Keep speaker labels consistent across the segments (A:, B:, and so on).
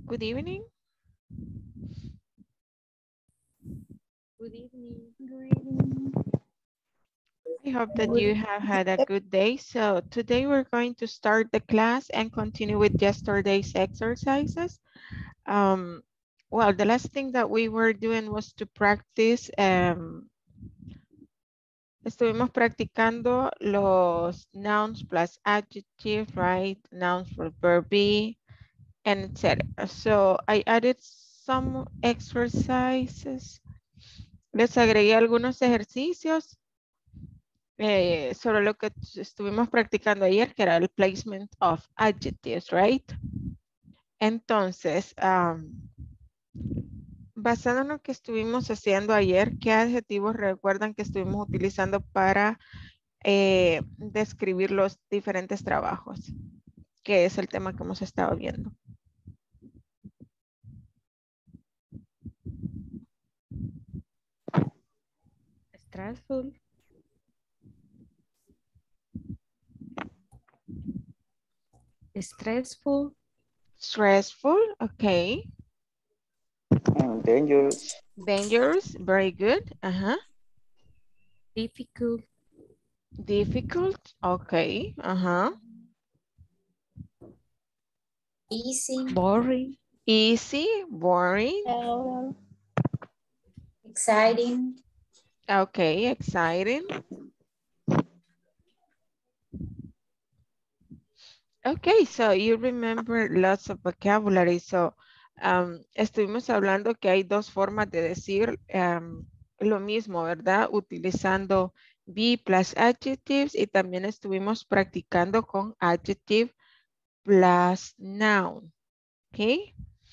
A: Good evening.
B: Good evening.
A: I hope that you have had a good day. So today we're going to start the class and continue with yesterday's exercises. Um, well, the last thing that we were doing was to practice. Estuvimos practicando los nouns plus adjective, right? Nouns for verb be, and etc. So I added some exercises. Les agregué algunos ejercicios sobre lo que estuvimos practicando ayer, que era el placement of adjectives, right? Entonces, basado en lo que estuvimos haciendo ayer, ¿qué adjetivos recuerdan que estuvimos utilizando para describir los diferentes trabajos? Que es el tema que hemos estado viendo.
B: Stressful. Stressful.
A: Stressful, okay.
C: Dangerous.
A: Dangerous, very good.
B: Difficult.
A: Difficult, okay.
D: Easy.
B: Boring.
A: Easy, boring.
D: Exciting.
A: Okay, exciting. Okay, so you remember lots of vocabulary. So, estuvimos hablando que hay dos formas de decir lo mismo, ¿verdad? Utilizando be plus adjectives y también estuvimos practicando con adjective plus noun. Okay.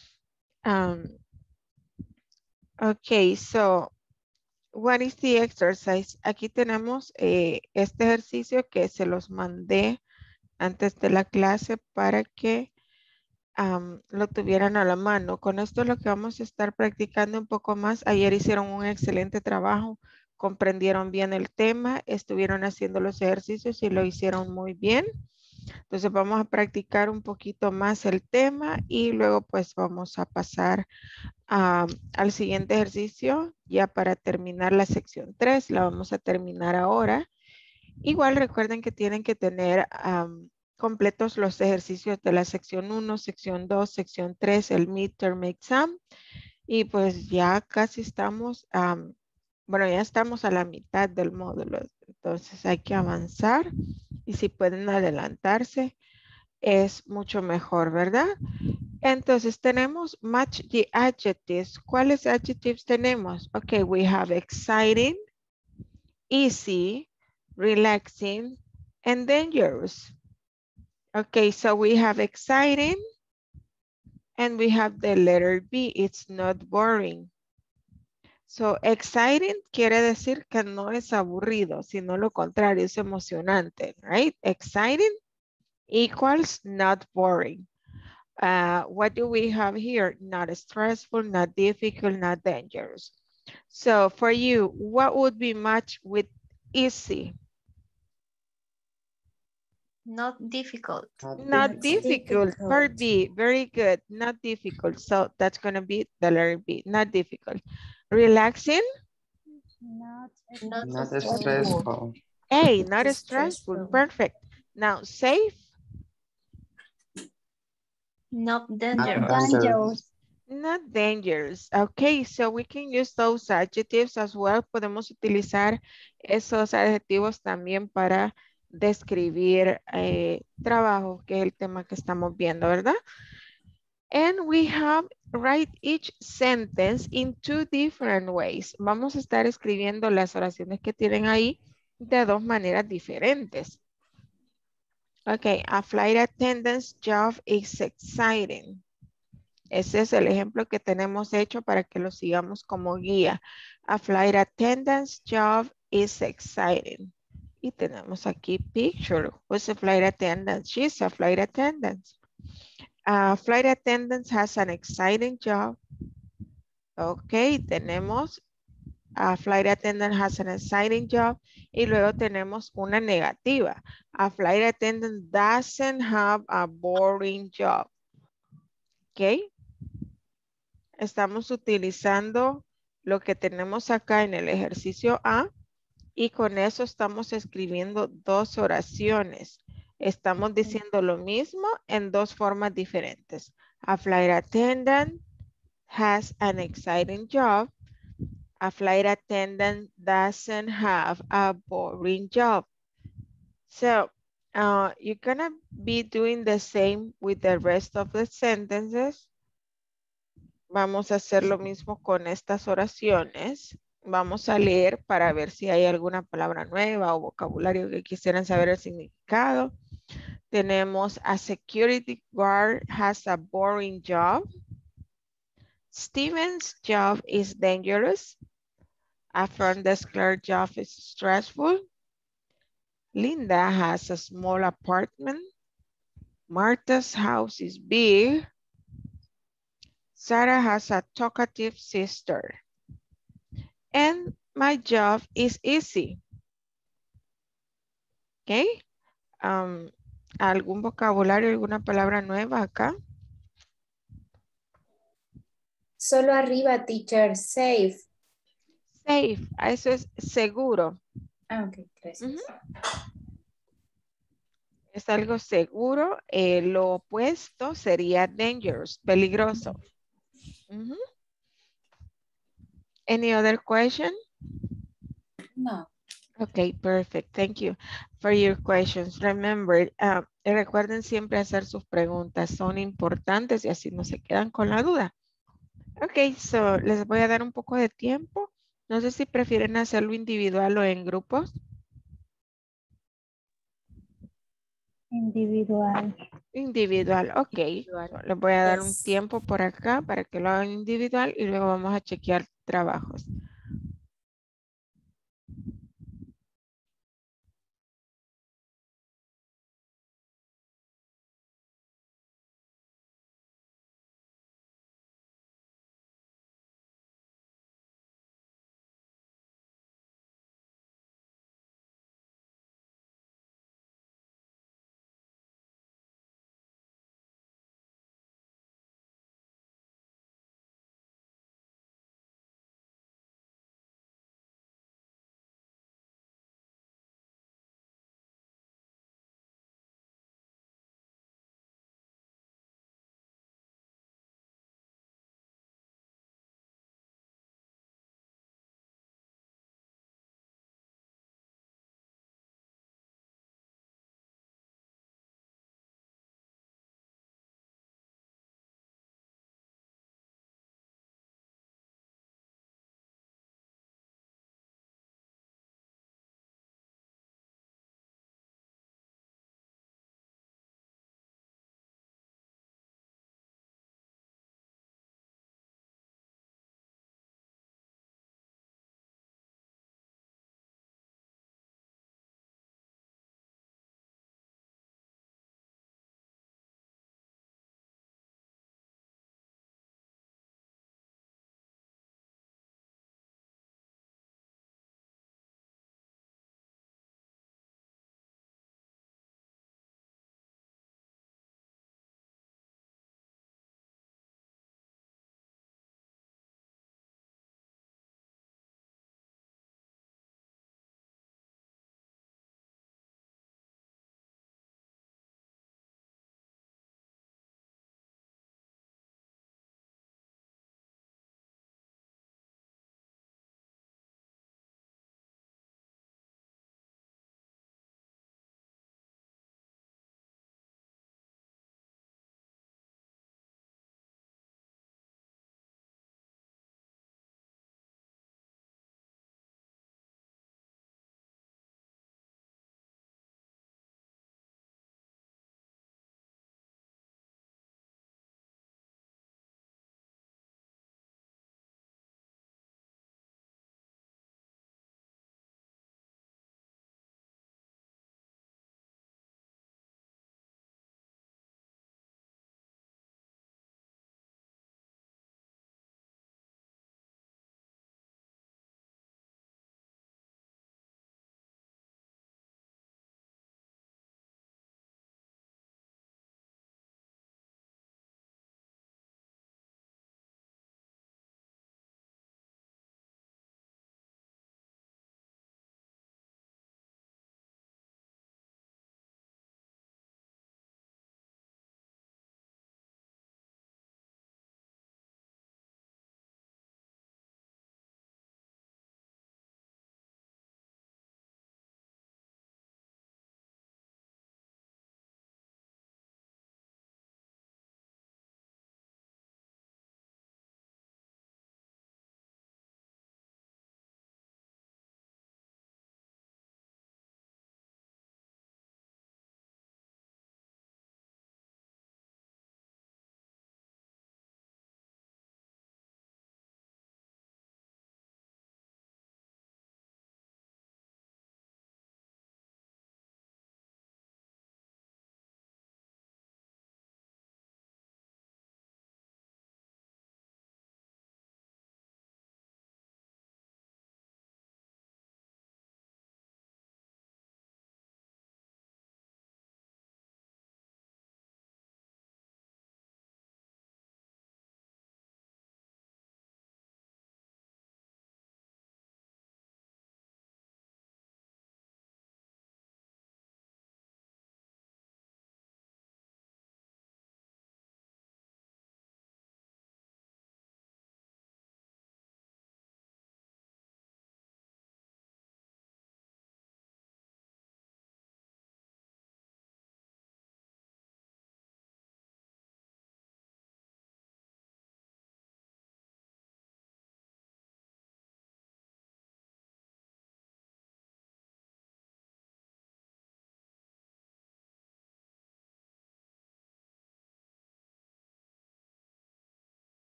A: Okay, so what is the exercise? Aquí tenemos este ejercicio que se los mandé antes de la clase para que lo tuvieran a la mano. Con esto es lo que vamos a estar practicando un poco más. Ayer hicieron un excelente trabajo, comprendieron bien el tema, estuvieron haciendo los ejercicios y lo hicieron muy bien. Entonces vamos a practicar un poquito más el tema y luego pues vamos a pasar al siguiente ejercicio ya para terminar la sección 3. La vamos a terminar ahora. Igual recuerden que tienen que tener completos los ejercicios de la sección 1, sección 2, sección 3, el midterm exam. Y pues ya casi estamos, bueno, ya estamos a la mitad del módulo. Entonces hay que avanzar y si pueden adelantarse es mucho mejor, ¿verdad? Entonces tenemos match the adjectives. ¿Cuáles adjectives tenemos? Okay, we have exciting, easy, relaxing, and dangerous. Okay, so we have exciting and we have the letter B. It's not boring. So exciting quiere decir que no es aburrido, sino lo contrario, es emocionante, right? Exciting equals not boring. What do we have here? Not stressful, not difficult, not dangerous. So for you, what would be matched with easy?
D: Not difficult.
A: Not difficult. Part B, very good. Not difficult. So that's going to be the letter B, not difficult. Relaxing?
D: Not
C: Not
D: stressful.
C: stressful.
A: Hey, not stressful.
D: Stressful.
A: Perfect. Now, safe?
D: Not
C: Not
D: dangerous.
C: dangerous.
A: Not dangerous. Okay, so we can use those adjectives as well. Podemos utilizar esos adjetivos también para describir trabajo, que es el tema que estamos viendo, ¿verdad? And we have write each sentence in two different ways. Vamos a estar escribiendo las oraciones que tienen ahí de dos maneras diferentes. Okay, a flight attendant's job is exciting. Ese es el ejemplo que tenemos hecho para que lo sigamos como guía. A flight attendant's job is exciting. Y tenemos aquí picture. Who's a flight attendant? She's a flight attendant. Flight attendant has an exciting job. Ok, tenemos a flight attendant has an exciting job. Y luego tenemos una negativa. A flight attendant doesn't have a boring job. Ok. estamos utilizando lo que tenemos acá en el ejercicio A y con eso estamos escribiendo dos oraciones. Estamos diciendo lo mismo en dos formas diferentes. A flight attendant has an exciting job. A flight attendant doesn't have a boring job. So you're gonna be doing the same with the rest of the sentences. Vamos a hacer lo mismo con estas oraciones. Vamos a leer para ver si hay alguna palabra nueva o vocabulario que quisieran saber el significado. Tenemos a security guard has a boring job. Steven's job is dangerous. A front desk clerk job is stressful. Linda has a small apartment. Martha's house is big. Sarah has a talkative sister. And my job is easy. ¿Ok? ¿Algún vocabulario, alguna palabra nueva acá?
C: Solo arriba, teacher, safe.
A: Safe, eso es seguro.
C: Ah, ok, gracias.
A: Es algo seguro. Lo opuesto sería dangerous, peligroso. Any other question?
C: No.
A: Okay, perfect. Thank you for your questions. Remember, recuerden siempre hacer sus preguntas. Son importantes y así no se quedan con la duda. Ok, so les voy a dar un poco de tiempo. No sé si prefieren hacerlo individual o en grupos.
D: Individual.
A: Individual, ok.
B: Individual.
A: So, les voy a dar un
C: Yes.
A: tiempo por acá para que lo hagan individual y luego vamos a chequear trabajos.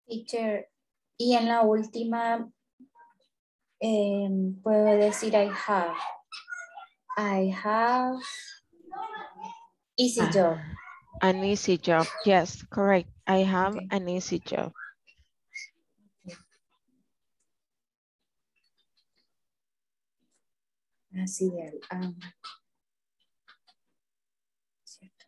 C: Teacher, y en la última puedo decir I have. I have easy job.
A: An easy job. Yes, correct. I have
C: Okay.
A: an easy job.
C: Así de cierto.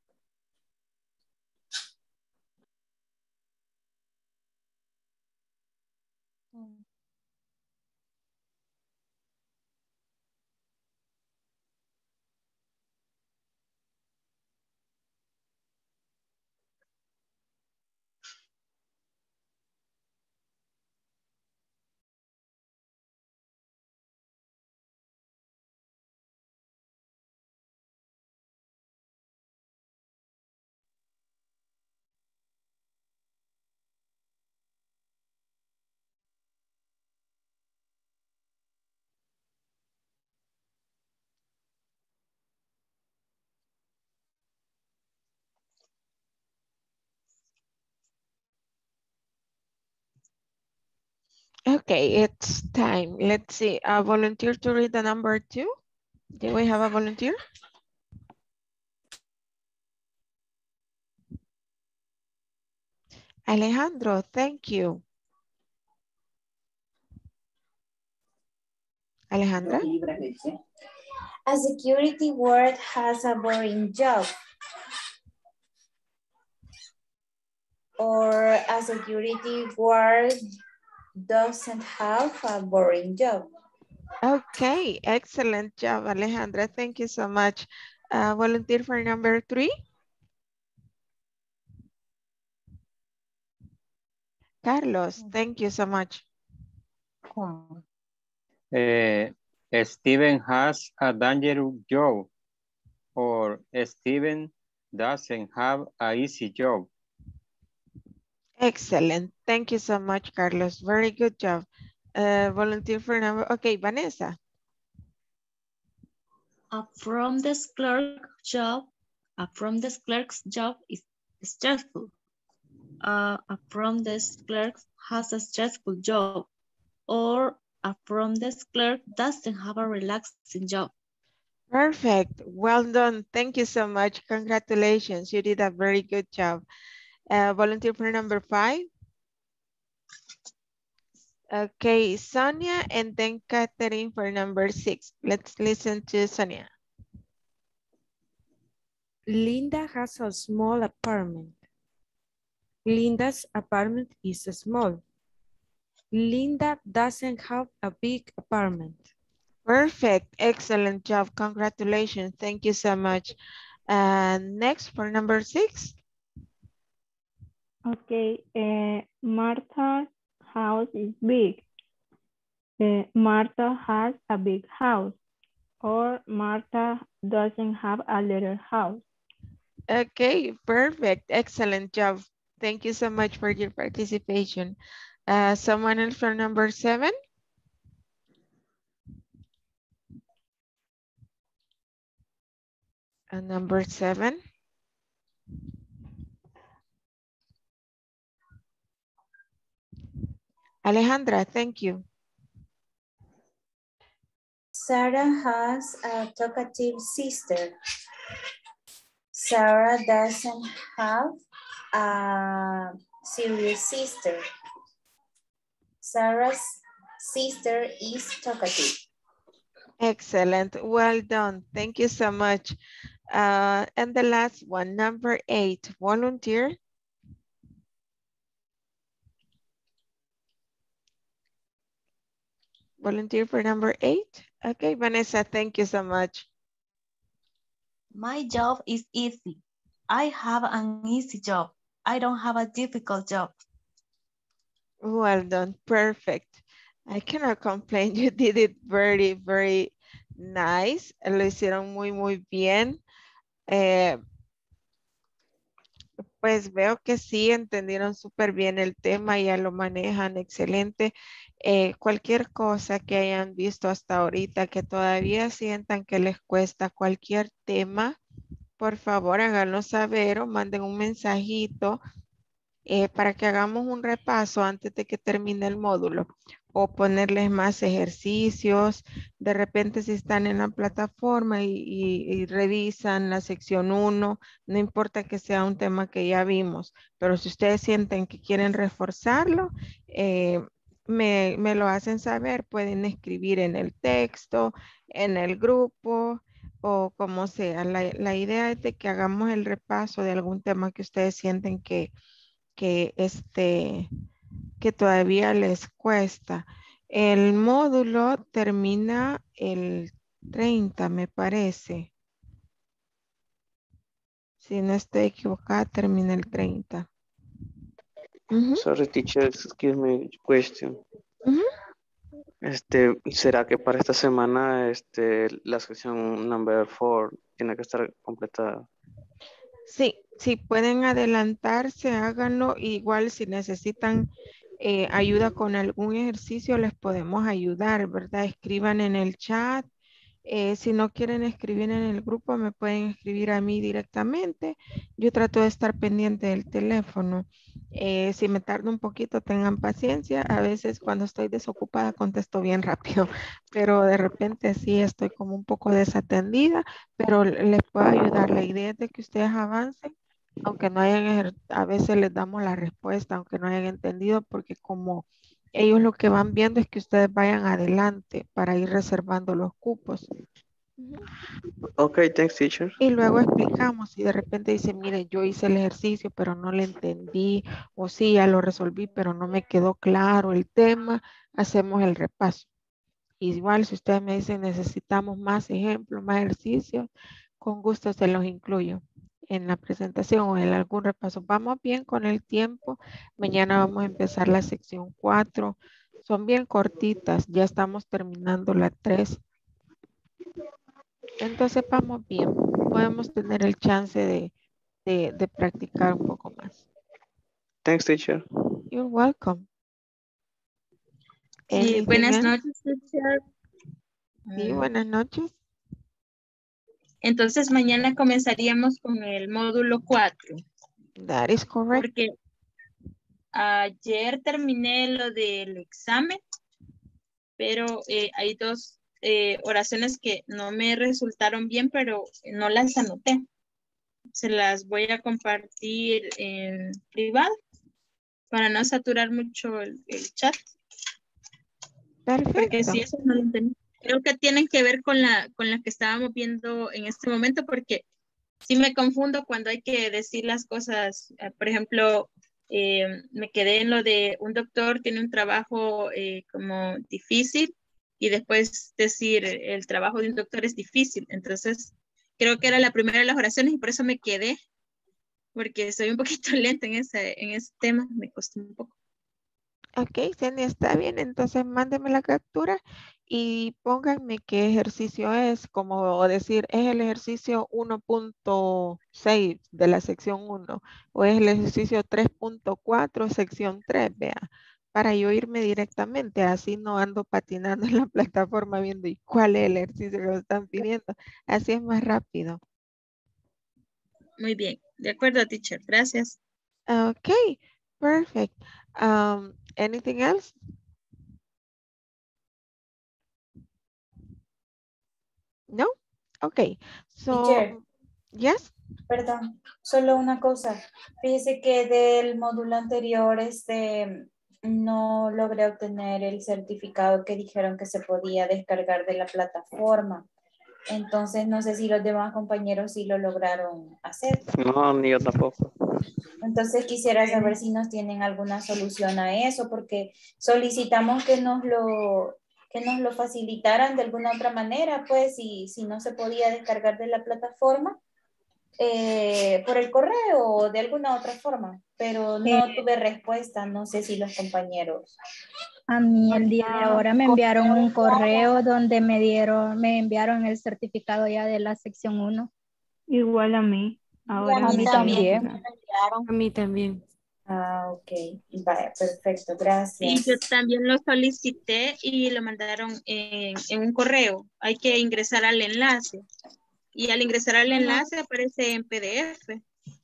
A: Okay, it's time. Let's see. A volunteer to read the number 2. Do we have a volunteer? Alejandro, thank you. Alejandra?
C: A security guard has a boring job. Or a security guard doesn't have a boring job.
A: Okay, excellent job, Alejandra. Thank you so much. Volunteer for number 3. Carlos, thank you so much.
E: Steven has a dangerous job, or Steven doesn't have an easy job.
A: Excellent. Thank you so much, Carlos. Very good job. Volunteer for number, okay, Vanessa.
D: From this clerk's job is stressful. From this clerk has a stressful job. Or from this clerk doesn't have a relaxing job.
A: Perfect. Well done. Thank you so much. Congratulations. You did a very good job. Volunteer for number 5. Okay, Sonia and then Catherine for number 6. Let's listen to Sonia.
B: Linda has a small apartment. Linda's apartment is small. Linda doesn't have a big apartment.
A: Perfect. Excellent job. Congratulations. Thank you so much. Next for number 6.
F: Okay, Martha's house is big. Martha has a big house, or Martha doesn't have a little house.
A: Okay, perfect. Excellent job. Thank you so much for your participation. Someone else for number 7? Number 7. Alejandra, thank you.
C: Sarah has a talkative sister. Sarah doesn't have a serious sister. Sarah's sister is talkative.
A: Excellent. Well done. Thank you so much. And the last one, number 8, volunteer. Volunteer for number 8. Okay, Vanessa, thank you so much.
D: My job is easy. I have an easy job. I don't have a difficult job.
A: Well done. Perfect. I cannot complain. You did it very, very nice. Lo hicieron muy, muy bien. Pues veo que sí entendieron súper bien el tema, ya lo manejan excelente. Cualquier cosa que hayan visto hasta ahorita, que todavía sientan que les cuesta cualquier tema, por favor háganlo saber o manden un mensajito para que hagamos un repaso antes de que termine el módulo o ponerles más ejercicios. De repente si están en la plataforma y revisan la sección 1, no importa que sea un tema que ya vimos, pero si ustedes sienten que quieren reforzarlo, me lo hacen saber, pueden escribir en el texto, en el grupo o como sea. La idea es de que hagamos el repaso de algún tema que ustedes sienten que todavía les cuesta. El módulo termina el 30, me parece. Si no estoy equivocada, termina el 30.
G: Sorry, teacher, excuse me, question.
A: Ujú.
G: ¿Será que para esta semana, la sección number 4 tiene que estar completada?
A: Sí, si pueden adelantarse, háganlo. Igual si necesitan ayuda con algún ejercicio, les podemos ayudar, ¿verdad? Escriban en el chat. Si no quieren escribir en el grupo, me pueden escribir a mí directamente. Yo trato de estar pendiente del teléfono. Si me tardo un poquito, tengan paciencia. A veces cuando estoy desocupada contesto bien rápido, pero de repente sí estoy como un poco desatendida, pero les puedo ayudar. La idea es de que ustedes avancen, aunque no hayan, a veces les damos la respuesta, aunque no hayan entendido, porque como ellos lo que van viendo es que ustedes vayan adelante para ir reservando los cupos. Ujú.
G: Ok, thanks, teacher.
A: Y luego explicamos si de repente dicen, mire, yo hice el ejercicio, pero no le entendí, o sí, ya lo resolví, pero no me quedó claro el tema, hacemos el repaso. Igual, si ustedes me dicen, necesitamos más ejemplos, más ejercicios, con gusto se los incluyo en la presentación o en algún repaso. Vamos bien con el tiempo. Mañana vamos a empezar la sección 4. Son bien cortitas, ya estamos terminando la 3. Entonces vamos bien. Podemos tener el chance de practicar un poco más.
G: Thanks, teacher.
A: You're welcome.
D: Sí,
A: Anything
D: buenas
A: else?
D: noches, teacher.
A: Sí, buenas noches.
D: Entonces mañana comenzaríamos con el módulo 4,
A: That is correct.
D: porque ayer terminé lo del examen, pero hay dos oraciones que no me resultaron bien, pero no las anoté. Se las voy a compartir en privado para no saturar mucho el chat. Porque
A: Perfecto.
D: si eso no lo entendí. Creo que tienen que ver con la que estábamos viendo en este momento, porque sí me confundo cuando hay que decir las cosas. Por ejemplo, me quedé en lo de un doctor tiene un trabajo como difícil y después decir el trabajo de un doctor es difícil. Entonces, creo que era la primera de las oraciones y por eso me quedé, porque soy un poquito lenta en ese tema, me costó un poco.
A: Ok, Cindy, está bien. Entonces mándenme la captura y pónganme qué ejercicio es, como decir, es el ejercicio 1.6 de la sección 1 o es el ejercicio 3.4, sección 3, vea, para yo irme directamente, así no ando patinando en la plataforma viendo y cuál es el ejercicio que me están pidiendo. Así es más rápido.
D: Muy bien, de acuerdo, teacher, gracias.
A: Ok, perfect. Anything else? No? Okay. So,
C: Teacher.
A: yes.
C: Perdón, solo una cosa. Fíjese que del módulo anterior no logré obtener el certificado que dijeron que se podía descargar de la plataforma. Entonces no sé si los demás compañeros sí lo lograron hacer.
G: No, ni yo tampoco.
C: Entonces quisiera saber si nos tienen alguna solución a eso, porque solicitamos que nos lo facilitaran de alguna otra manera, pues si no se podía descargar de la plataforma. Por el correo o de alguna otra forma, pero no tuve respuesta, no sé si los compañeros.
H: A mí el día de ahora me enviaron un correo donde me enviaron el certificado ya de la sección 1.
F: Igual a mí. Ahora
H: a mí también.
F: mismo.
B: A mí también.
C: Ah, ok, vale, perfecto, gracias.
D: Y yo también lo solicité y lo mandaron en un correo. Hay que ingresar al enlace. Y al ingresar al enlace aparece en PDF.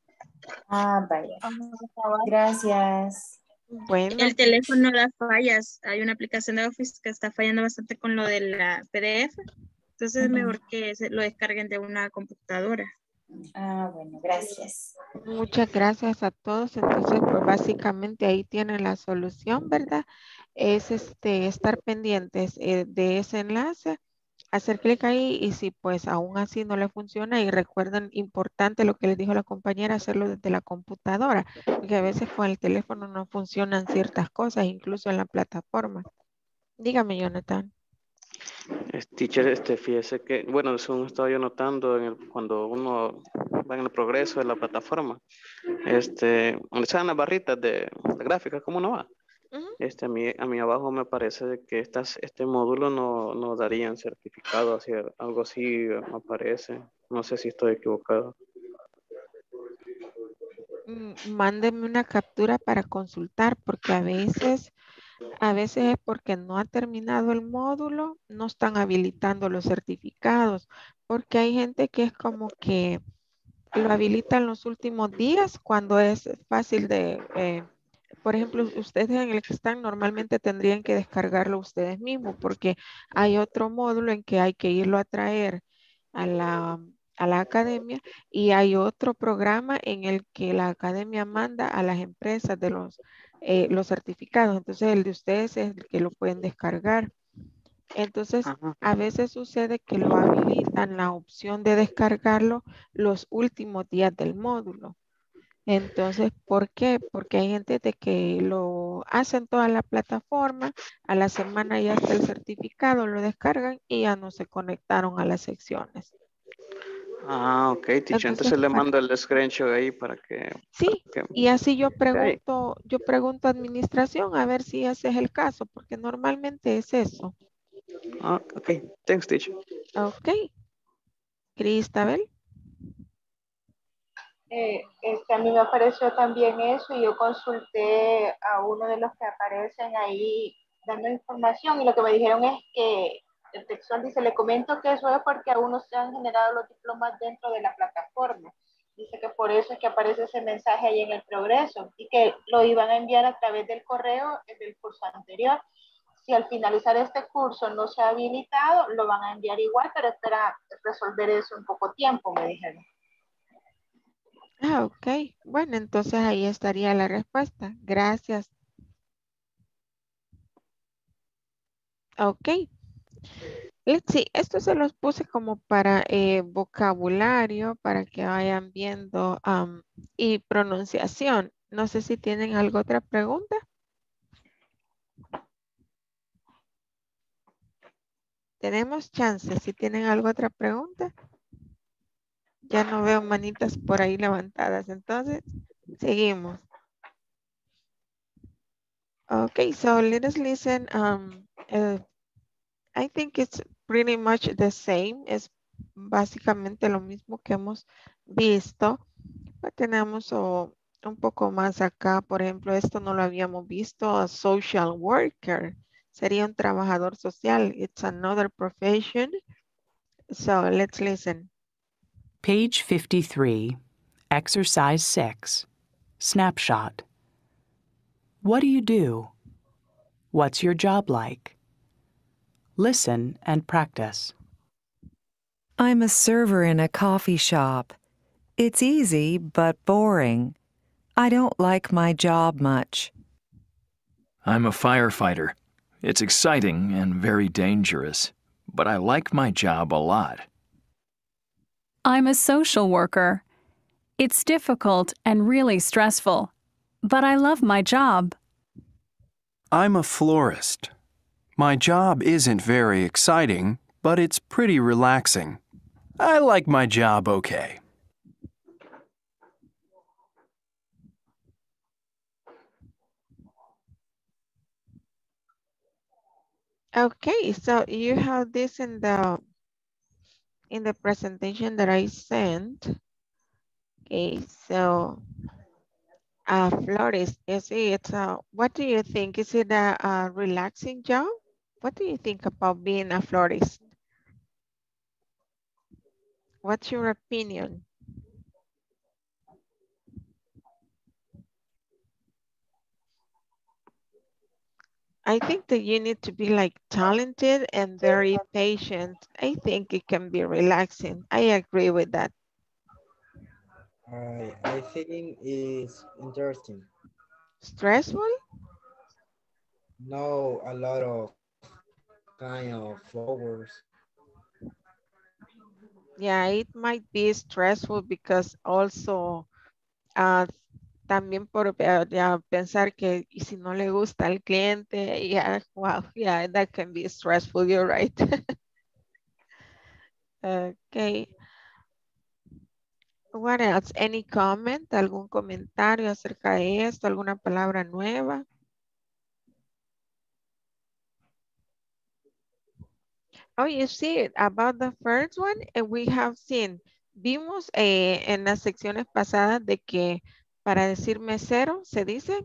C: Ah, vaya. Gracias.
A: Bueno,
D: El teléfono da fallas. Hay una aplicación de Office que está fallando bastante con lo de la PDF. Entonces es mejor que lo descarguen de una computadora.
C: Ah, bueno, gracias.
A: muchas gracias a todos. Entonces, pues básicamente ahí tienen la solución, ¿verdad? Es estar pendientes de ese enlace, hacer clic ahí y si pues aún así no le funciona y recuerden importante lo que les dijo la compañera, hacerlo desde la computadora, porque a veces con el teléfono no funcionan ciertas cosas, incluso en la plataforma. Dígame, Jonathan.
G: Teacher, fíjese que, bueno, según estaba yo notando cuando uno va en el progreso de la plataforma, donde están las barritas de la gráfica, ¿cómo no va?
A: Ujú.
G: A mí abajo me parece de que este módulo no darían certificado, así, algo así me aparece. No sé si estoy equivocado.
A: Mándenme una captura para consultar, porque a veces es porque no ha terminado el módulo, no están habilitando los certificados, porque hay gente que es como que lo habilita en los últimos días cuando es fácil por ejemplo, ustedes en el que están normalmente tendrían que descargarlo ustedes mismos, porque hay otro módulo en que hay que irlo a traer a la academia y hay otro programa en el que la academia manda a las empresas de los certificados. Entonces el de ustedes es el que lo pueden descargar. Entonces,
G: Ajá.
A: a veces sucede que lo habilitan la opción de descargarlo los últimos días del módulo. Entonces, ¿por qué? Porque hay gente de que lo hacen toda la plataforma, a la semana ya está el certificado, lo descargan y ya no se conectaron a las secciones.
G: Ah, ok, teacher.
A: Entonces,
G: Entonces le mando el screenshot ahí para que...
A: sí, y así yo
G: Ahí.
A: pregunto a administración a ver si ese es el caso, porque normalmente es eso.
G: Ah, ok, thanks, teacher.
A: Ok. Cristabel.
F: A mí me apareció también eso y yo consulté a uno de los que aparecen ahí dando información y lo que me dijeron es que el textual dice, le comento que eso es porque aún no se han generado los diplomas dentro de la plataforma. Dice que por eso es que aparece ese mensaje ahí en el progreso y que lo iban a enviar a través del correo del curso anterior. Si al finalizar este curso no se ha habilitado, lo van a enviar igual, pero espera resolver eso en poco tiempo, me dijeron.
A: Ah, ok. Bueno, entonces ahí estaría la respuesta. Gracias. Ok. Let's see. Esto se los puse como para vocabulario, para que vayan viendo y pronunciación. No sé si tienen alguna otra pregunta. Tenemos chance. Si tienen alguna otra pregunta. Ya no veo manitas por ahí levantadas. Entonces, seguimos. Okay, so let us listen. I think it's pretty much the same. Es básicamente lo mismo que hemos visto. Pero tenemos un poco más acá. Por ejemplo, esto no lo habíamos visto. A social worker. Sería un trabajador social. It's another profession. So let's listen.
I: Page 53, Exercise 6, Snapshot. What do you do? What's your job like? Listen and practice.
J: I'm a server in a coffee shop. It's easy, but boring. I don't like my job much.
K: I'm a firefighter. It's exciting and very dangerous, but I like my job a lot.
L: I'm a social worker. It's difficult and really stressful, but I love my job.
M: I'm a florist. My job isn't very exciting, but it's pretty relaxing. I like my job okay.
A: Okay, so you have this in the presentation that I sent. Okay, so florist, what do you think? Is it a relaxing job? What do you think about being a florist? What's your opinion? I think that you need to be like talented and very patient. I think it can be relaxing. I agree with that.
N: I think it's interesting.
A: Stressful?
N: No, a lot of kind of flowers.
A: Yeah, it might be stressful because also también por ya pensar que y si no le gusta al cliente, yeah, wow, yeah, that can be stressful, you're right. Okay. What else? Any comment? ¿Algún comentario acerca de esto? ¿Alguna palabra nueva? Oh, you see, about the first one, we have seen, vimos en las secciones pasadas de que para decir mesero se dice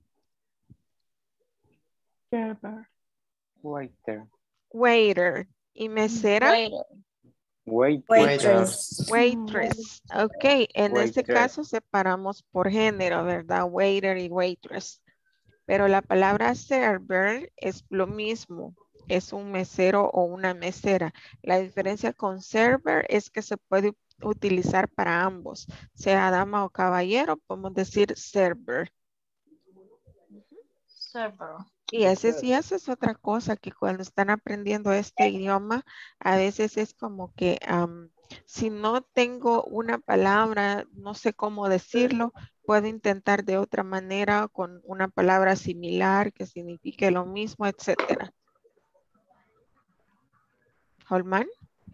E: Server. Waiter.
A: waiter. ¿Y mesera?
C: Waitress.
A: Waitress. Ok, en este
E: Waitress.
A: caso separamos por género, ¿verdad? Waiter y waitress. Pero la palabra server es lo mismo. Es un mesero o una mesera. La diferencia con server es que se puede utilizar para ambos. Sea dama o caballero, podemos decir server.
C: Server.
A: Y esa es otra cosa que cuando están aprendiendo este idioma, a veces es como que si no tengo una palabra, no sé cómo decirlo, puedo intentar de otra manera con una palabra similar que signifique lo mismo, etcétera. Holman.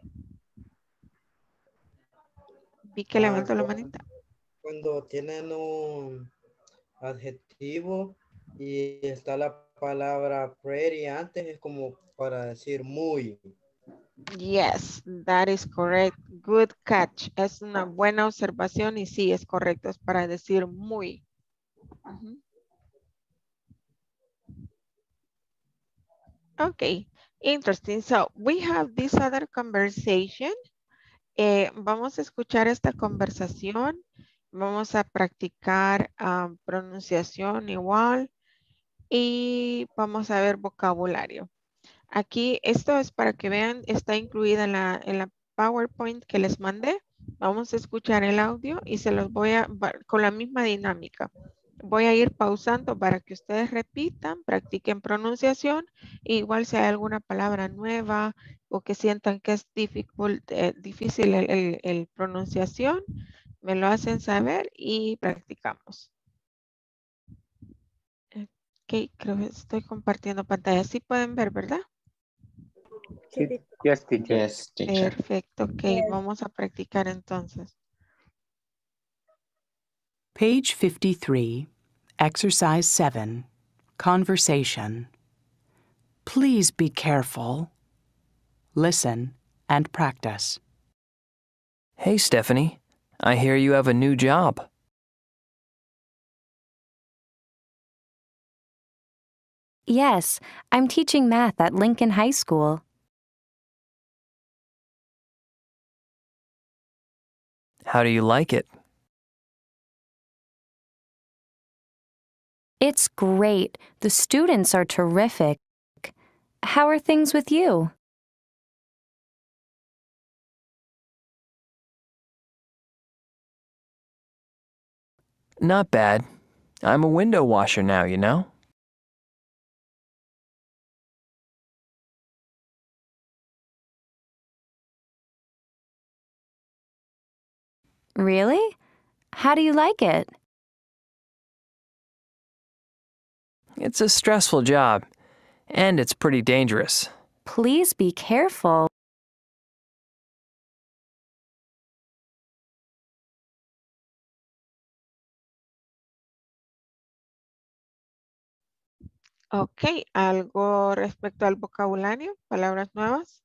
A: Vi que levantó la manita.
N: Cuando tienen un adjetivo y está la palabra pretty antes, es como para decir muy.
A: Yes, that is correct. Good catch. Es una buena observación y sí, es correcto. Es para decir muy. Okay, interesting. So we have this other conversation. Vamos a escuchar esta conversación. Vamos a practicar pronunciación igual. Y vamos a ver vocabulario. Aquí, esto es para que vean, está incluida en la PowerPoint que les mandé. Vamos a escuchar el audio y se los voy a, con la misma dinámica. Voy a ir pausando para que ustedes repitan, practiquen pronunciación. Igual si hay alguna palabra nueva o que sientan que es difícil el pronunciación, me lo hacen saber y practicamos. Ok, creo que estoy compartiendo pantalla. Sí pueden ver, ¿verdad?
E: Yes, teacher.
O: Yes, teacher.
A: Perfecto, ok, vamos a practicar entonces.
I: Page 53, Exercise 7, Conversation. Please be careful. Listen and practice.
P: Hey, Stephanie. I hear you have a new job.
Q: Yes, I'm teaching math at Lincoln High School.
P: How do you like it?
Q: It's great. The students are terrific. How are things with you?
P: Not bad. I'm a window washer now, you know?
Q: Really? How do you like it?
P: It's a stressful job, and it's pretty dangerous.
Q: Please be careful.
A: Ok, ¿algo respecto al vocabulario? ¿Palabras nuevas?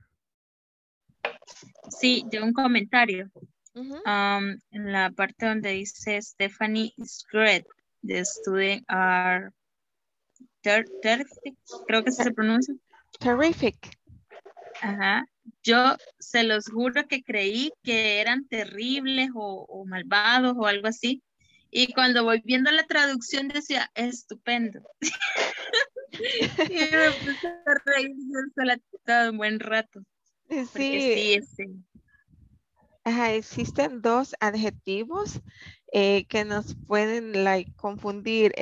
D: Sí, de un comentario. En la parte donde dice Stephanie is great. The students are terrific. Creo que así se pronuncia.
A: Terrific.
D: Ajá. Yo se los juro que creí que eran terribles o malvados o algo así. Y cuando voy viendo la traducción decía estupendo. Y me puse a reír yo sola todo un buen rato. Porque sí.
A: Ajá, existen dos adjetivos que nos pueden confundir.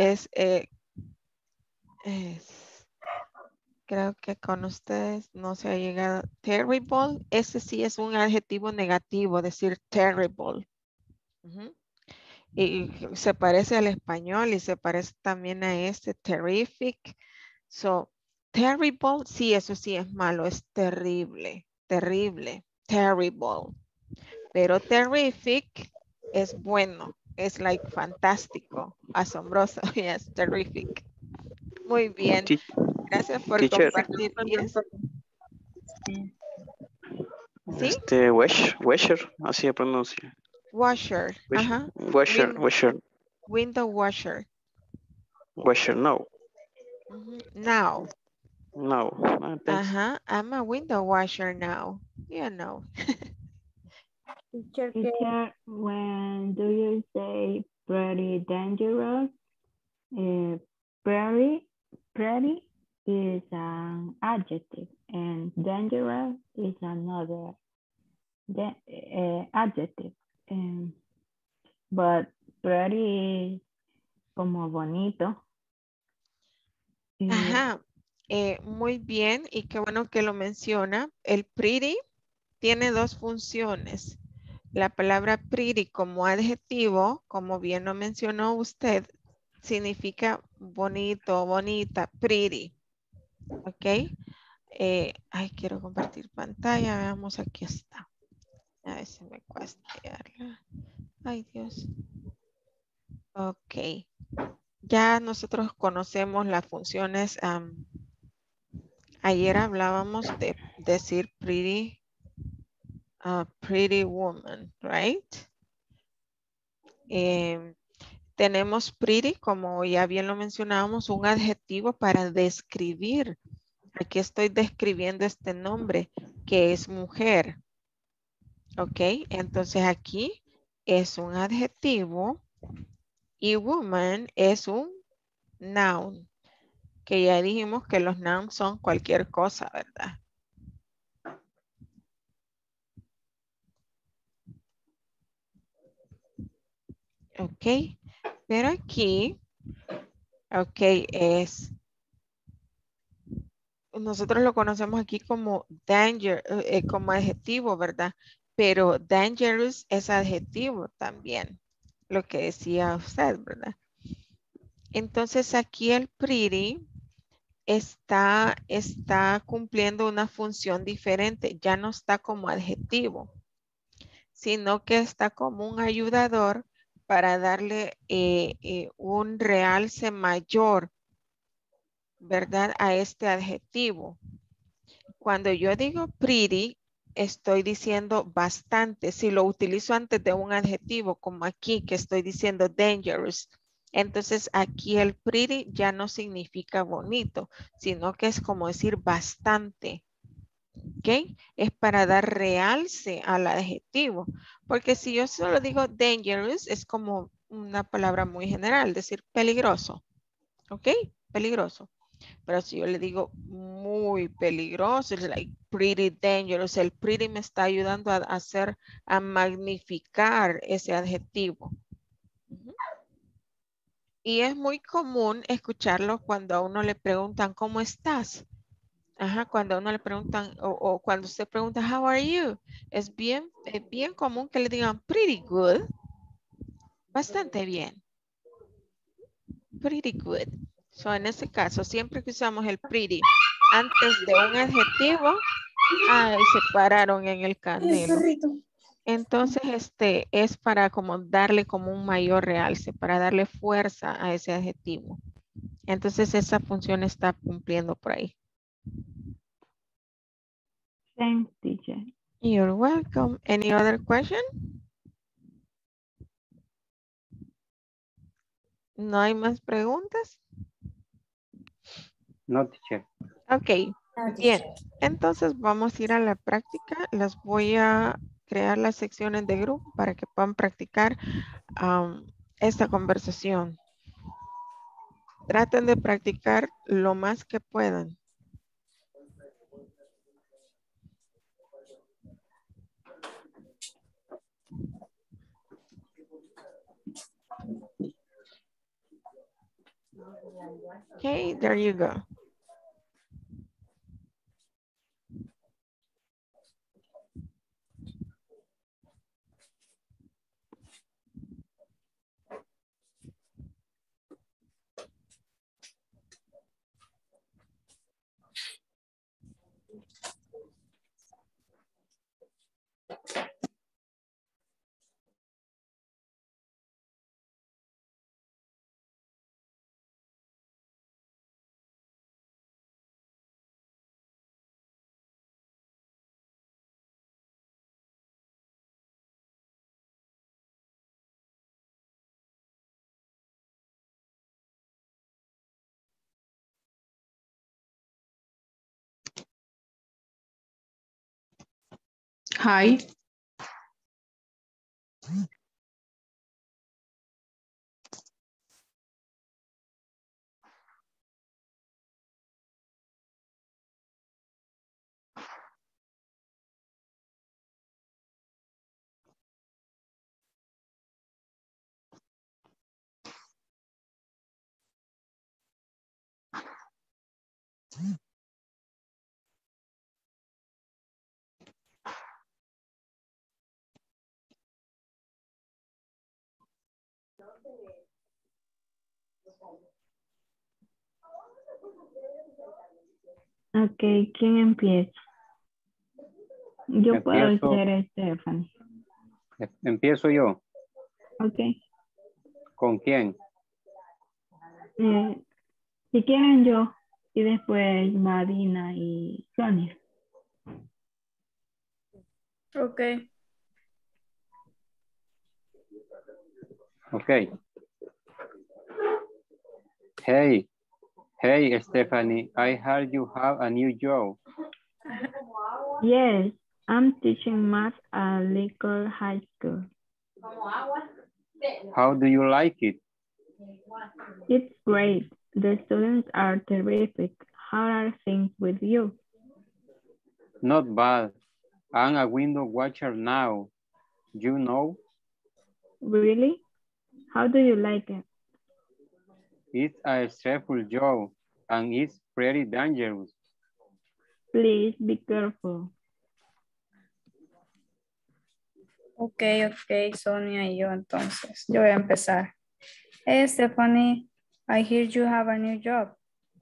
A: Creo que con ustedes no se ha llegado. Terrible, ese sí es un adjetivo negativo, decir terrible. Y se parece al español y se parece también a este terrific. So, terrible, sí, eso sí es malo, es terrible, terrible, terrible. Pero terrific es bueno, es fantástico, asombroso, yes, terrific. Muy bien, gracias por
G: Teacher.
A: compartir. Yes. ¿Sí?
G: Washer, así se pronuncia.
A: Washer, ajá.
G: Washer.
A: Window washer.
G: Washer, no.
A: Now.
G: No. Thanks.
A: I'm a window washer now. You know.
O: Teacher, when do you say pretty dangerous? Pretty is an adjective and dangerous is another adjective. But pretty is como bonito.
A: Ajá. Muy bien y qué bueno que lo menciona. El pretty tiene dos funciones. La palabra pretty como adjetivo, como bien lo mencionó usted, significa bonito, bonita, pretty. ¿Ok? Quiero compartir pantalla. Veamos, aquí está. A ver si me cuesta hallarla. Ay, Dios. Ok. Ya nosotros conocemos las funciones. Ayer hablábamos de decir pretty woman, right? Tenemos pretty, como ya bien lo mencionábamos, un adjetivo para describir. Aquí estoy describiendo este nombre, que es mujer. Ok, entonces aquí es un adjetivo y woman es un noun. Que ya dijimos que los nouns son cualquier cosa, ¿verdad? Ok, pero aquí, ok, nosotros lo conocemos aquí como danger, como adjetivo, ¿verdad? Pero dangerous es adjetivo también, lo que decía usted, ¿verdad? Entonces aquí el pretty está cumpliendo una función diferente, ya no está como adjetivo, sino que está como un ayudador para darle un realce mayor, ¿verdad? A este adjetivo. Cuando yo digo pretty, estoy diciendo bastante. Si lo utilizo antes de un adjetivo, como aquí que estoy diciendo dangerous, entonces aquí el pretty ya no significa bonito, sino que es como decir bastante. ¿Ok? Es para dar realce al adjetivo. Porque si yo solo digo dangerous, es como una palabra muy general, decir peligroso. ¿Ok? Peligroso. Pero si yo le digo muy peligroso, es like pretty dangerous. El pretty me está ayudando a magnificar ese adjetivo. Y es muy común escucharlo cuando a uno le preguntan, ¿cómo estás? Ajá, cuando a uno le preguntan, o cuando usted pregunta, how are you? Es bien común que le digan, pretty good. Bastante bien. Pretty good. So, en este caso, siempre que usamos el pretty antes de un adjetivo, se pararon en el canelo. Entonces, es para como darle como un mayor realce, para darle fuerza a ese adjetivo. Entonces, esa función está cumpliendo por ahí.
O: Thanks, teacher.
A: You're welcome. Any other question? ¿No hay más preguntas?
E: No, teacher.
A: Ok, bien. Entonces vamos a ir a la práctica. Las voy a crear las secciones de grupo para que puedan practicar esta conversación. traten de practicar lo más que puedan. Okay, there you go.
R: Hi.
O: Ok, ¿quién empieza? Yo puedo
E: Empiezo,
O: ser Stephanie.
E: empiezo yo.
O: Ok.
E: ¿Con quién?
O: Si quieren yo. Y después Marina y Sonia.
C: Ok.
E: Okay. Hey, Stephanie, I heard you have a new job.
O: Yes, I'm teaching math at Lincoln High School.
E: How do you like it?
O: It's great. The students are terrific. How are things with you?
E: Not bad. I'm a window watcher now. You know?
O: Really? How do you like it?
E: It's a stressful job and it's pretty dangerous.
O: Please be careful.
C: Ok, Sonia y yo entonces. Yo voy a empezar. Hey, Stephanie, I hear you have a new job.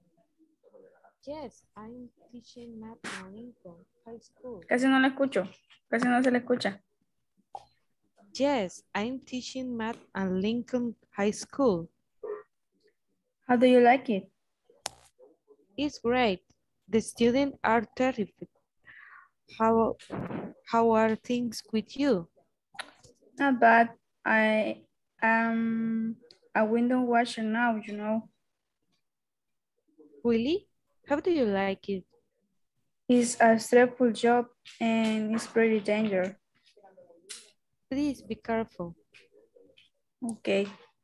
B: Yes, I'm teaching math at Lincoln High School.
C: Casi no la escucho. Casi no se le escucha.
B: Yes, I'm teaching math at Lincoln High School.
C: How do you like it?
B: It's great. The students are terrific. How are things with you?
C: Not bad. I am a window washer now, you know.
B: Really? How do you like it?
C: It's a stressful job and it's pretty dangerous.
B: Please be careful.
C: Ok.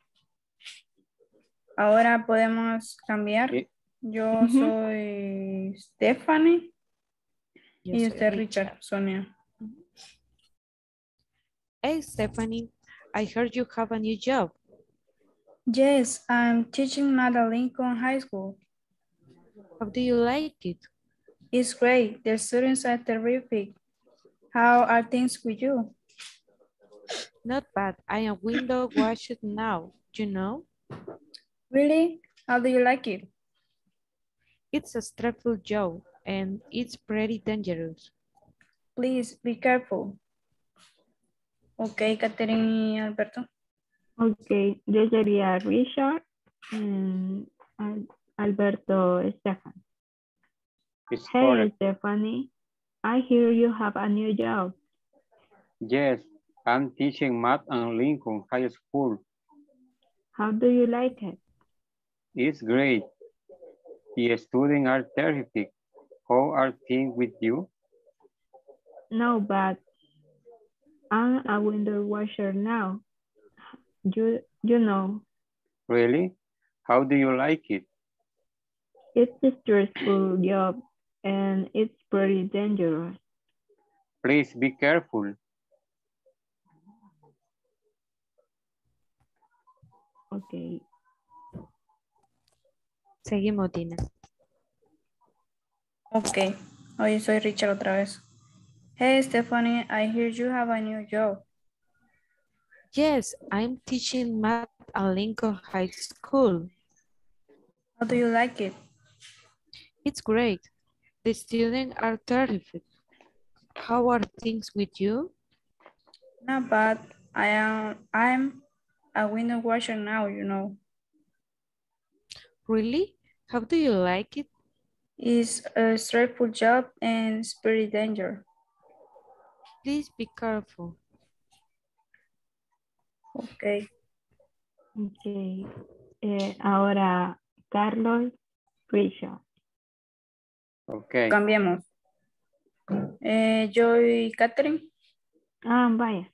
C: Ahora podemos cambiar.
E: Sí.
C: Yo soy Stephanie
B: Yo
C: y
B: soy
C: usted Richard, Sonia.
B: Hey, Stephanie, I heard you have a new job.
C: Yes, I'm teaching math at Lincoln High School.
B: How do you like it?
C: It's great. The students are terrific. How are things with you?
B: Not bad. I am window washer now, you know?
C: Really? How do you like it?
B: It's a stressful job and it's pretty dangerous.
C: Please be careful. Ok, Catherine y Alberto.
O: Ok, yo sería Richard y Alberto Stefan.
E: It's
O: Hey,
E: correct.
O: Stephanie, I hear you have a new job.
E: Yes, I'm teaching math at Lincoln High School.
O: How do you like it?
E: It's great. The students are terrific. How are things with you?
O: No, but I'm a window washer now. You know.
E: Really? How do you like it?
O: It's a stressful job and it's pretty dangerous.
E: Please be careful.
O: Okay.
B: Seguimos, Dina.
R: Ok, hoy soy Richard otra vez. Hey, Stephanie, I hear you have a new job.
B: Yes, I'm teaching math at Lincoln High School.
R: How do you like it?
B: It's great. The students are terrific. How are things with you?
R: Not bad. I'm a window washer now, you know.
B: Really? How do you like it?
R: It's a stressful job and it's pretty dangerous.
B: Please be careful.
R: Ok.
O: Ok. Ahora, Carlos Richard.
E: Ok.
R: Cambiemos. Yo y Catherine.
O: Ah, vaya.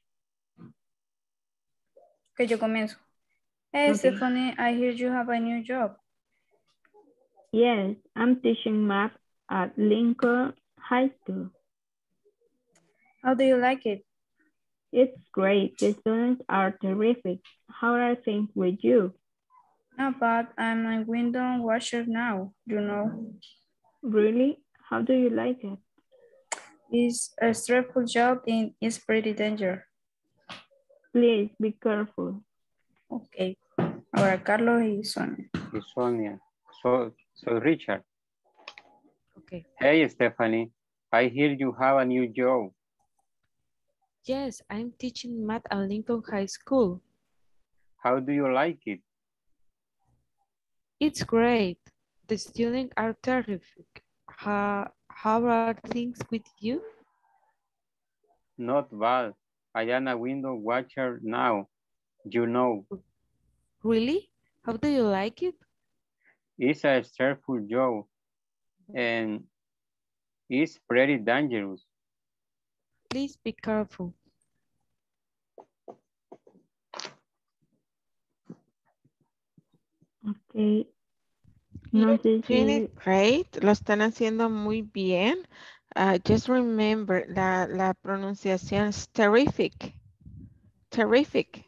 R: Que yo comienzo. Hey,
O: Okay.
R: Stephanie, I hear you have a new job.
O: Yes, I'm teaching math at Lincoln High School.
R: How do you like it?
O: It's great. The students are terrific. How are things with you?
R: Not bad. I'm a window washer now, you know.
O: Really? How do you like it?
R: It's a stressful job and it's pretty dangerous.
O: Please be careful.
R: Ok. Ahora Carlos y Sonia.
E: Y Sonia. So Richard.
B: Okay.
E: Hey, Stephanie. I hear you have a new job.
B: Yes, I'm teaching math at Lincoln High School.
E: How do you like it?
B: It's great. The students are terrific. How are things with you?
E: Not bad. I am a window watcher now, you know.
B: Really? How do you like it?
E: It's a stressful job and it's pretty dangerous.
B: Please be careful.
O: Ok. No sé si...
A: Great, lo están haciendo muy bien. Just remember la pronunciación es terrific. Terrific.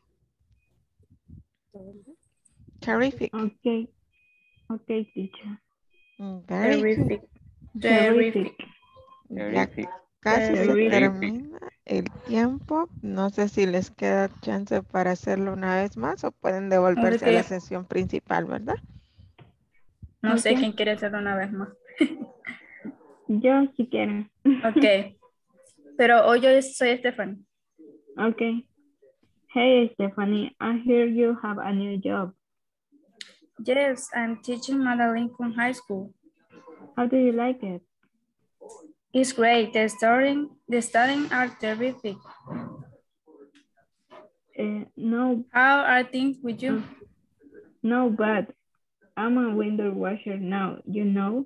A: Terrific.
O: Ok. Ok, teacher.
A: Very
R: Terrific.
A: good.
R: Terrific.
A: Ya casi se termina el tiempo. No sé si les queda chance para hacerlo una vez más o pueden devolverse a la sesión principal, ¿verdad?
R: No sé quién quiere hacerlo una vez más.
O: Yo si quiero.
R: Ok. Pero hoy yo soy Stephanie.
O: Ok. Hey, Stephanie, I hear you have a new job.
R: Yes, I'm teaching math at Lincoln High School.
O: How do you like it?
R: It's great. The students are terrific.
O: No.
R: How are things with you?
O: No, but I'm a window washer now, you know.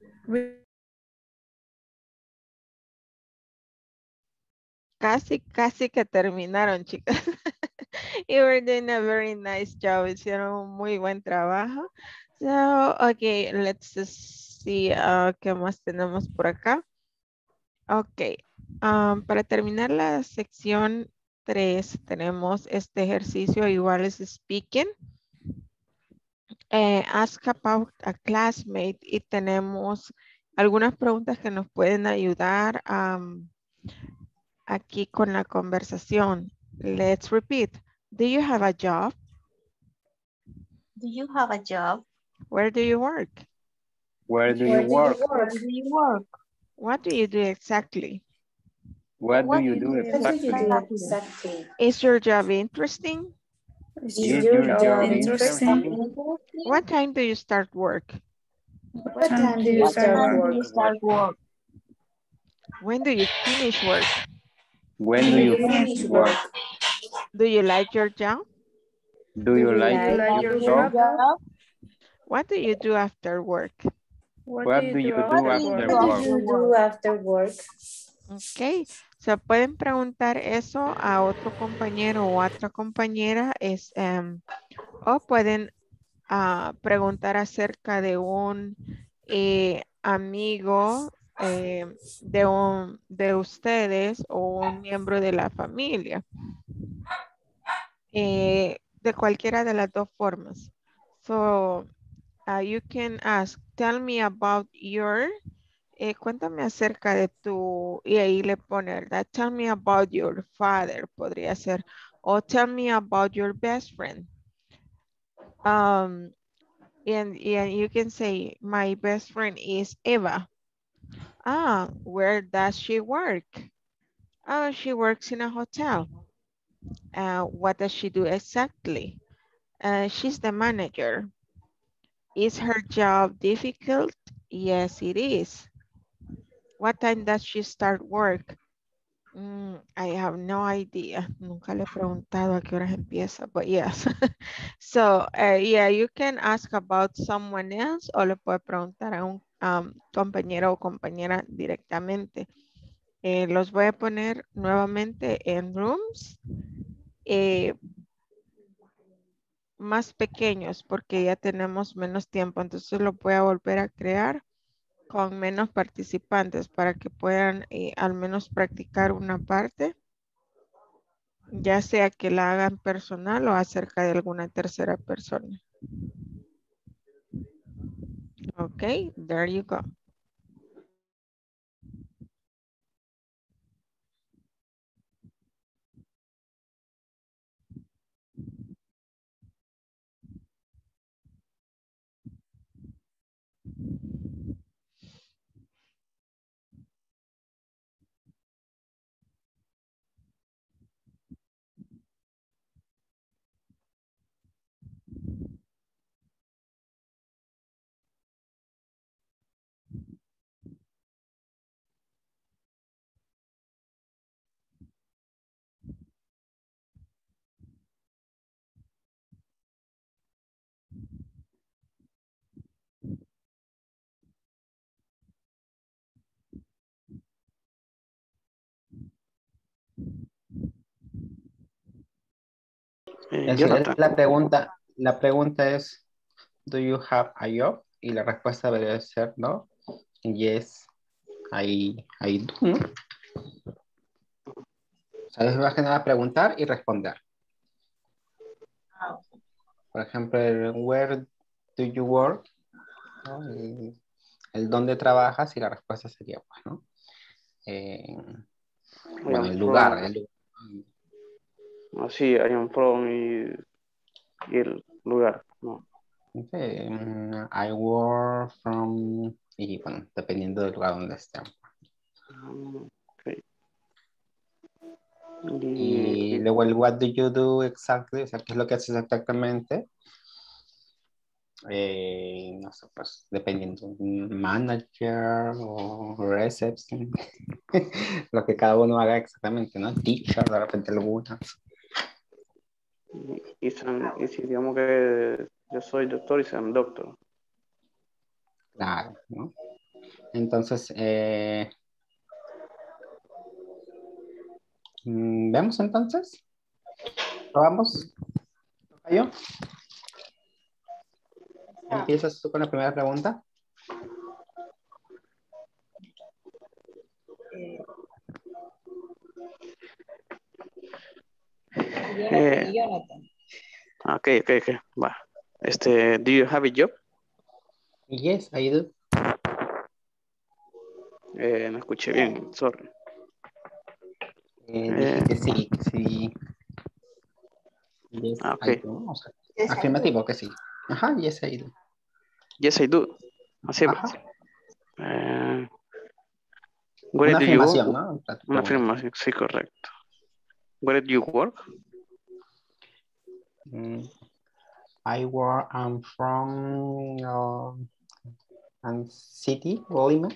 A: Casi que terminaron, chicas. You were doing a very nice job. Hicieron un muy buen trabajo. So, okay, let's just see qué más tenemos por acá. Ok, para terminar la sección 3 tenemos este ejercicio igual es speaking. Ask about a classmate y tenemos algunas preguntas que nos pueden ayudar aquí con la conversación. Let's repeat. Do you have a job?
D: Do you have a job?
A: Where do you work?
E: Where do you work?
D: Where do you work?
A: What do you do exactly?
E: What do you do
C: exactly?
A: Is your job interesting?
C: Is your job interesting?
A: What time do you start work?
C: What time do you start work?
A: When do you finish work?
E: When do you finish work?
A: Do you like your job?
E: Do you like your job?
A: What do you do after work?
E: What do you do
C: after work?
A: Ok, so pueden preguntar eso a otro compañero o a otra compañera o pueden preguntar acerca de un amigo de ustedes o un miembro de la familia. De cualquiera de las dos formas. So, you can ask, tell me about your, cuéntame acerca de tu, y ahí le pone, ¿verdad? Tell me about your father, podría ser, o tell me about your best friend. And you can say, my best friend is Eva. Where does she work? Oh, she works in a hotel. What does she do exactly? She's the manager. Is her job difficult? Yes, it is. What time does she start work? I have no idea. Nunca le he preguntado a qué horas empieza, but yes. So, yeah, you can ask about someone else o le puede preguntar a un compañero o compañera directamente. Los voy a poner nuevamente en rooms más pequeños porque ya tenemos menos tiempo. Entonces lo voy a volver a crear con menos participantes para que puedan al menos practicar una parte, ya sea que la hagan personal o acerca de alguna tercera persona. Ok, there you go.
G: Jonathan.
S: La pregunta es, do you have a job? Y la respuesta debería ser no. Yes, I do, ¿no? O sea, es más que nada preguntar y responder. Por ejemplo, where do you work? ¿No? El dónde trabajas y la respuesta sería, pues, ¿no? Bueno, el lugar.
G: Sí, I am from y el lugar, ¿no?
S: Okay, I work from, y bueno, dependiendo del lugar donde estemos.
G: Okay.
S: Y luego el what do you do exactly, o sea, qué es lo que haces exactamente. No sé, pues dependiendo, manager o reception, lo que cada uno haga exactamente, ¿no? Teacher, de repente alguna.
G: Y si digamos que yo soy doctor y soy doctor.
S: Claro, ¿no? Entonces, ¿vemos entonces? ¿Probamos? ¿Yo? ¿Empiezas tú con la primera pregunta?
C: Jonathan.
G: Okay. Va. Do you have a job?
S: Yes, I do.
G: No escuché bien, sorry.
S: Dije que sí. Yes,
G: okay.
S: I do. O sea, afirmativo que sí. Ajá, yes, I do.
G: Yes, I do. Así
S: Ajá.
G: Una
S: afirmación, ¿no?
G: Una afirmación, sí, correcto. Where do you work?
S: I work, I'm from city, Lima.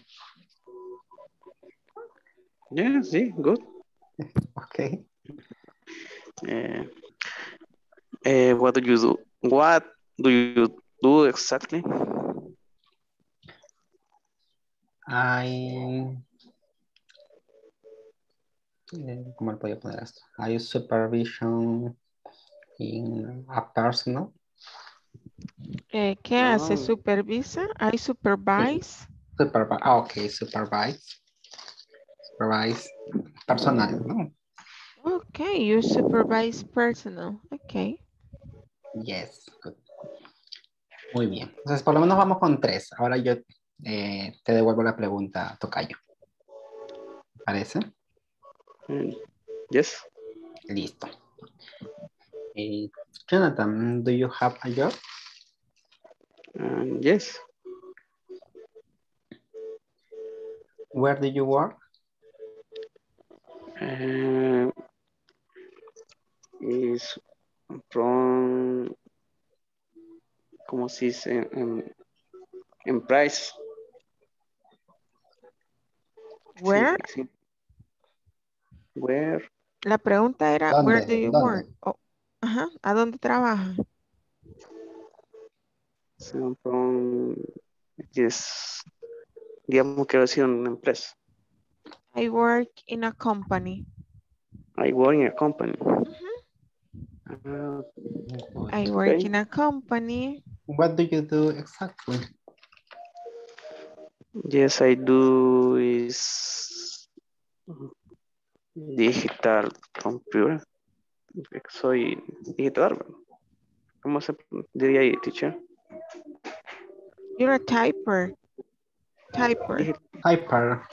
G: Yeah, sí, good.
S: Okay.
G: What do you do? What do you do exactly?
S: ¿Cómo le podía poner esto? I supervision in a personal.
A: ¿Qué hace? ¿Supervisa? I supervise.
S: Ok, supervise. Supervise personal, ¿no?
A: Okay, you supervise personal. Okay.
S: Yes, good. Muy bien. Entonces, por lo menos vamos con 3. Ahora yo te devuelvo la pregunta, Tocayo. ¿Parece?
G: Yes.
S: Listo. Jonathan, do you have a job?
G: Yes.
S: Where do you work?
G: Is from, ¿cómo se dice? En price.
A: Where?
G: Sí. Where?
A: La pregunta era,
S: ¿Dónde?
A: where do you
S: ¿Dónde?
A: work? Oh, ajá, ¿a dónde trabaja?
G: So from, yes. Digamos que va a ser una empresa.
A: I work in a company.
G: I work in a company.
A: I work in a company.
S: What do you do exactly?
G: Yes, I do is digital computer. Soy digital. ¿Cómo se diría ahí, teacher?
A: You're a typer. Typer.
S: Typer.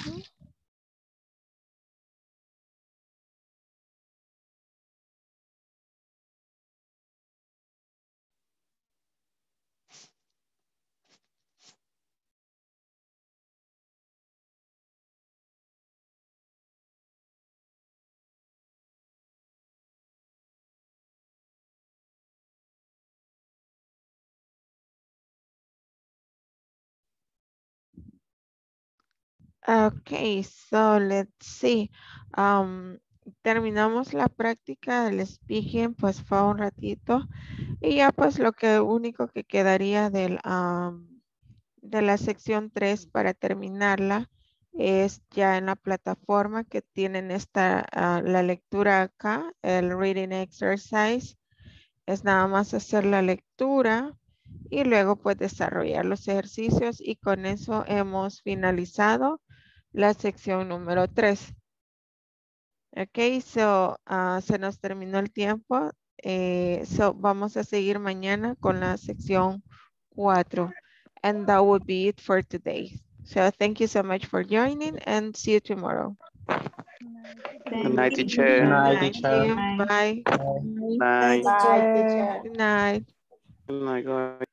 A: Okay, so let's see. Terminamos la práctica del speaking, pues fue un ratito. Y ya pues lo único que quedaría de la sección 3 para terminarla es ya en la plataforma que tienen la lectura acá, el reading exercise. Es nada más hacer la lectura y luego pues desarrollar los ejercicios y con eso hemos finalizado la sección número 3. Ok, so se nos terminó el tiempo. So vamos a seguir mañana con la sección 4. And that would be it for today. So thank you so much for joining and see you tomorrow.
G: Good night, teacher.
S: Good night,
A: Thank
S: teacher.
A: you. Bye.
G: Bye.
C: Bye, teacher.
A: Good night.
G: Good night, guys.